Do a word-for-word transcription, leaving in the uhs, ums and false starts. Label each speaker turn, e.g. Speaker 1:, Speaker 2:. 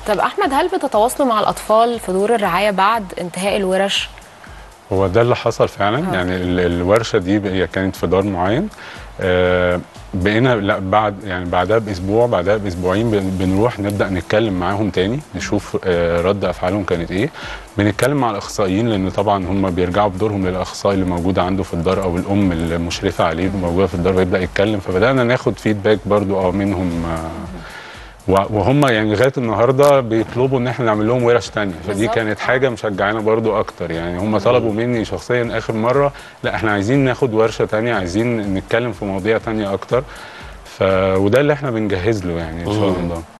Speaker 1: طب احمد، هل بتتواصلوا مع الاطفال في دور الرعايه بعد انتهاء الورش؟
Speaker 2: هو ده اللي حصل فعلا.
Speaker 1: أوه.
Speaker 2: يعني الورشه دي هي كانت في دار معين، آه بقينا لا بعد يعني بعدها باسبوع بعدها باسبوعين بنروح نبدا نتكلم معاهم تاني، نشوف آه رد افعالهم كانت ايه. بنتكلم مع الاخصائيين، لان طبعا هم بيرجعوا بدورهم للاخصائي اللي موجود عنده في الدار او الام المشرفه عليه موجوده في الدار، ويبدا يتكلم. فبدانا ناخد فيدباك برضو اه منهم، آه وهم يعني لغايه النهارده بيطلبوا ان احنا نعمل لهم ورش ثانيه. فدي كانت حاجه مشجعانا برضو اكتر. يعني هم طلبوا مني شخصيا اخر مره، لا احنا عايزين ناخد ورشه ثانيه، عايزين نتكلم في مواضيع ثانيه اكتر. ف وده اللي احنا بنجهز له يعني ان شاء الله.